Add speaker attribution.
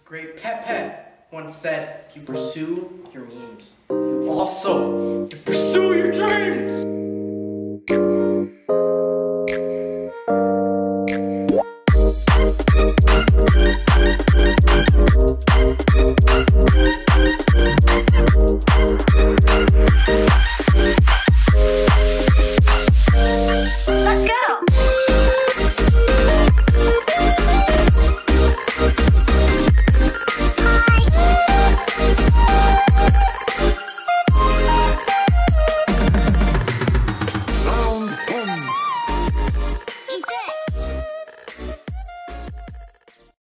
Speaker 1: great Pepe once said, if you pursue your memes, you also pursue your dreams!